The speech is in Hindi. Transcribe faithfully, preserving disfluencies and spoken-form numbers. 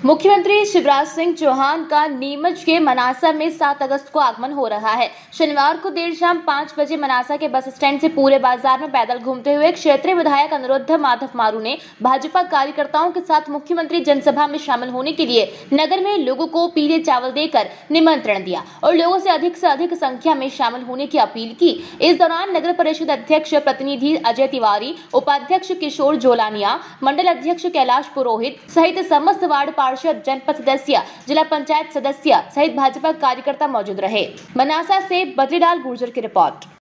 मुख्यमंत्री शिवराज सिंह चौहान का नीमच के मनासा में सात अगस्त को आगमन हो रहा है। शनिवार को देर शाम पाँच बजे मनासा के बस स्टैंड से पूरे बाजार में पैदल घूमते हुए क्षेत्रीय विधायक अनुरुद्ध माधव मारू ने भाजपा कार्यकर्ताओं के साथ मुख्यमंत्री जनसभा में शामिल होने के लिए नगर में लोगों को पीले चावल देकर निमंत्रण दिया और लोगों से अधिक से अधिक संख्या में शामिल होने की अपील की। इस दौरान नगर परिषद अध्यक्ष प्रतिनिधि अजय तिवारी, उपाध्यक्ष किशोर जोलानिया, मंडल अध्यक्ष कैलाश पुरोहित सहित समस्त वार्ड पार्षद, जनपद सदस्य, जिला पंचायत सदस्य सहित भाजपा कार्यकर्ता मौजूद रहे। मनासा से बद्रीलाल गुर्जर की रिपोर्ट।